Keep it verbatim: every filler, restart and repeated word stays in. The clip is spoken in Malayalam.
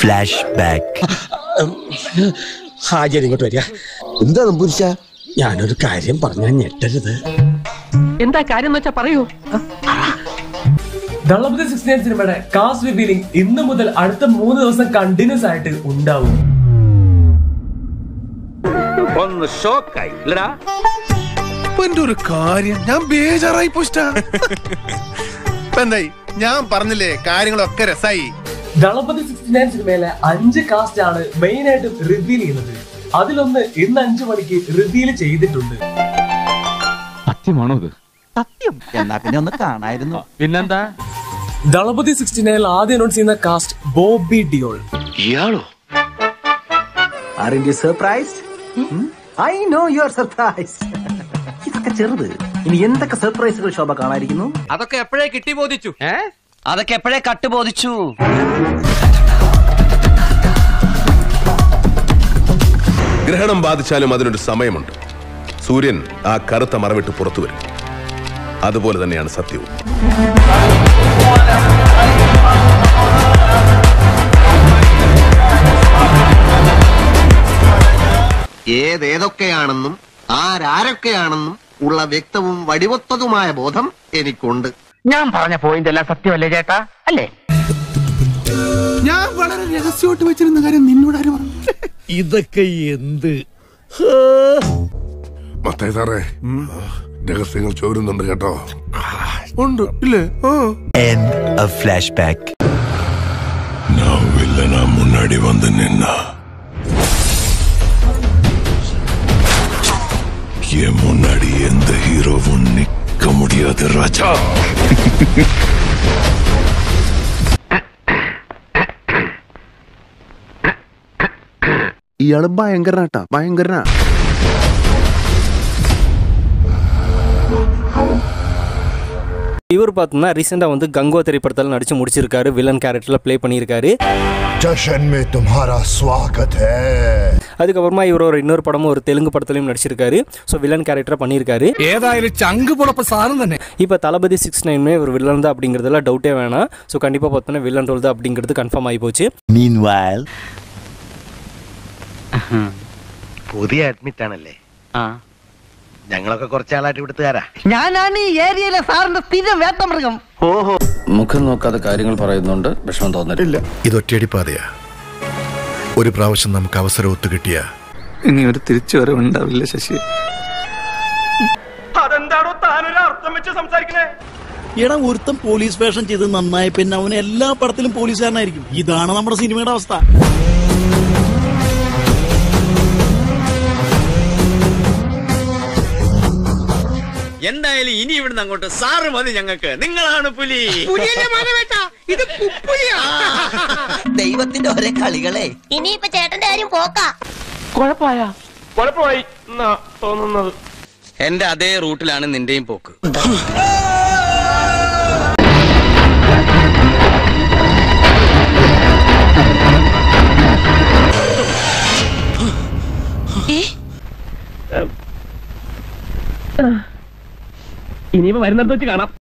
ഫ്ലാഷ്ബാക്ക്. ഹാജർ ഇങ്ങോട്ട് വരിക. എന്താ നമ്പൂരിശ? ഞാനൊരു കാര്യം പറഞ്ഞാൽ ഞെട്ടരുത്. എന്താ കാര്യം വെച്ചാ പറയൂ. ദളപതി സിക്സ്റ്റി നയൻ സിനിമയുടെ കാസ്റ്റ് റിവീലിംഗ് ഇന്ന് മുതൽ അടുത്ത മൂന്ന് ദിവസം കണ്ടിന്യൂസ് ആയിട്ട് ഉണ്ടാവും. ഒന്ന് ഷോക്കായി ഇല്ലടാ. ഒരു കാര്യം ഞാൻ ബേജാറായി പോസ്റ്റാ. എന്തായി ഞാൻ പറഞ്ഞില്ലേ കാര്യങ്ങളൊക്കെ രസായി. ദളപതി സിക്സ്റ്റി നയൻ സിനിമയിലെ അഞ്ച് കാസ്റ്റ് ആണ് മെയിൻ ആയിട്ടും റിവീൽ ചെയ്യുന്നത്. അതിലൊന്ന് ഇന്ന് അഞ്ചു മണിക്ക് റിവീൽ ചെയ്തിട്ടുണ്ട്. സത്യമാണോ ഇത്? സത്യം. എന്നാ പിന്നെ ഒന്ന് കാണായിരുന്നു. പിന്നെന്താ? ദളപതി സിക്സ്റ്റി നയനിൽ ആദ്യം അനൗൺസ് ചെയ്യുന്ന കാസ്റ്റ് ബോബി ഡിയോൾ. ഇയാളോ? Aren't you surprised? I know you are surprised. ഇതൊക്കെ ചെറുത്. ഇനി എന്തൊക്കെ സർപ്രൈസുകൾ ശോഭ കാണാതിരിക്കുന്നു? അതൊക്കെ എപ്പോഴേ കിട്ടി ബോധിച്ചു. അതൊക്കെ എപ്പോഴേ കട്ട് ബോധിച്ചു. ഗ്രഹണം ബാധിച്ചാലും അതിനൊരു സമയമുണ്ട്. സൂര്യൻ ആ കറുത്ത മറവിട്ട് പുറത്തു വരും. അതുപോലെ തന്നെയാണ് സത്യവും. ഏതേതൊക്കെയാണെന്നും ആരാരൊക്കെയാണെന്നും ഉള്ള വ്യക്തവും വടിവത്തതുമായ ബോധം എനിക്കുണ്ട്. ഞാൻ പറഞ്ഞ പോയിന്റ് എല്ലാം സത്യമല്ലേ ചേട്ടാ? അല്ലേ? ഞാൻ വളരെ രഹസ്യമായിട്ട് വെച്ചിരുന്ന കാര്യം നിന്നോട് ആര് പറഞ്ഞു? ഇതൊക്കെ എന്ത് മത്തായി സാറേ, രഹസ്യങ്ങൾ ചോരുന്നുണ്ട് കേട്ടോ. ഉണ്ട് ഇല്ലേ? End of flashback. நான் வில்லனா முன்னாடி வந்து நின்னா என் முன்னாடி எந்த ஹீரோவும் நிக்க முடியாது ராஜா. ഇയാള് ഭയങ്കരനാട്ടാ, ഭയങ്കരനാ. இவர் பார்த்தோம்னா ரீசெண்டாக வந்து கங்கோ திரைப்படத்தில் நடிச்சு முடிச்சிருக்காரு. வில்லன் கேரக்டரில் ப்ளே பண்ணியிருக்காரு. அதுக்கப்புறமா இவர் ஒரு இன்னொரு படமும் ஒரு தெலுங்கு படத்துலையும் நடிச்சிருக்காரு. ஸோ வில்லன் கேரக்டரை பண்ணியிருக்காரு. ஏதாയാലും ചങ്ക് പൊളപ്പ സാധനം തന്നെ. இப்போ தளபதி சிக்ஸ் நைனுமே ஒரு வில்லன் தான் அப்படிங்கிறதுல டவுட்டே வேணாம். ஸோ கண்டிப்பாக பார்த்தோன்னா வில்லன் ரோல் தான் அப்படிங்கிறது கன்ஃபார்ம் ஆகி போச்சு. Meanwhile, പുതിയ അഡ്മിറ്റ് ആണല്ലേ? ഞങ്ങളൊക്കെ കുറച്ചാളായിട്ട് ഇവിടുത്തുകാരാ. ഞാനാണ് ഈ ഏരിയയിലെ സാറിന്റെ സ്ഥിരം വേട്ടമൃഗം. ഓഹോ. മുഖം നോക്കാതെ കാര്യങ്ങൾ പറയുന്നുണ്ട്. വിഷമം തോന്നില്ല. ഇതൊറ്റയടിപ്പാതയാ. ഒരു പ്രാവശ്യം നമുക്ക് അവസരം ഒത്തു കിട്ടിയ ഇനി ഒരു തിരിച്ചു വരവുണ്ടാവില്ല ശശി. അതെന്താണോ താനൊരു അർത്ഥം വെച്ച് സംസാരിക്കണേ? എടാ, ഒരുത്തം പോലീസ് വേഷം ചെയ്ത് നന്നായി പിന്നെ അവന് എല്ലാ പടത്തിലും പോലീസുകാരനായിരിക്കും. ഇതാണ് നമ്മുടെ സിനിമയുടെ അവസ്ഥ. എന്തായാലും ഇനി ഇവിടുന്ന് അങ്ങോട്ട് സാറ് മതി ഞങ്ങൾക്ക്. നിങ്ങളാണ് പുലി. ദൈവത്തിന്റെ ഒരേ കളികളെ. ഇനിയിപ്പോ ചേട്ടന്റെ കാര്യം പോക്കാ. കുഴപ്പമായ കുഴപ്പമായി എന്നാ തോന്നുന്നത്. എന്റെ അതേ റൂട്ടിലാണ് നിന്റെയും പോക്ക്. ഇനിയിപ്പോ വരുന്നിടത്ത് വെച്ച് കാണാം.